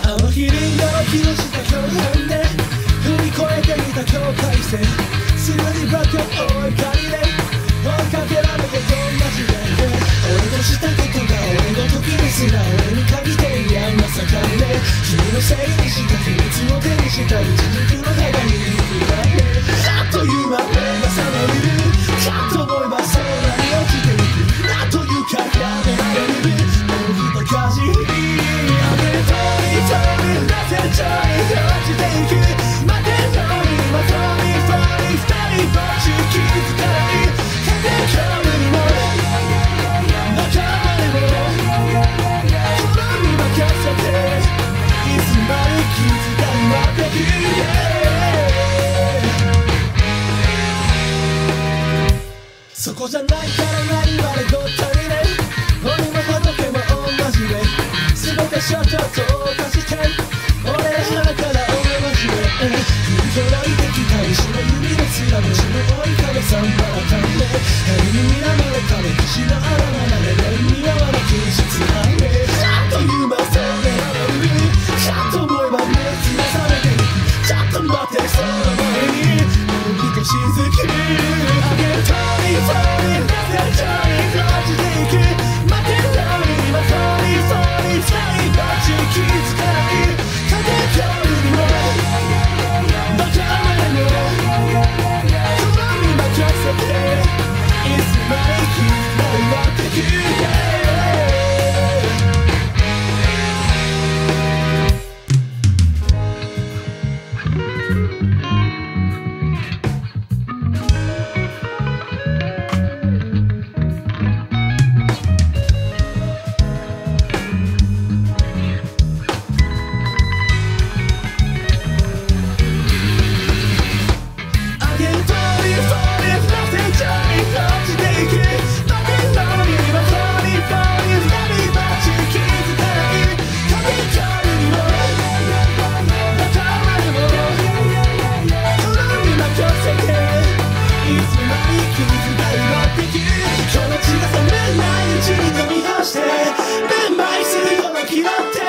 あの日リンゴの木の下共犯で踏み越えてみた境界線、すぐにバカを追いかりで追いかけられてどんな時代で、俺のしたことが俺の時ですら俺に限っていやまさかね、君のせいにした秘密を手にした一軸の肌に振られ、あっという間目が覚めるかと思えばそんなに落ちていく、なんというかやめられるもう一かじりあげとりとりなぜちょい落ちていく、待てろにまとにファイ二人ぼっち気づかない風風にも仲間でも心に任せていつまで気づかに待ってくそこじゃないから何までごったにね、俺も仏も同じで全てシャッターと化して俺らから俺マジで振り届いてきた石の指ですら虫の追い壁さんばらかんで誰に睨まれた歴史の荒まれで似合わなく質ないね、あっという間それられるかと思えば目つなされていく、ちょっと待ってその前にもう一しずきあげたいそうになぜちょい落ちていく、待てろにまとにそうに二人ぼっち気づかない風風にもバカまでも心に任せていつまで気づかに待ってくこの血が冷めないうちに飲み干して弁売するほど嫌って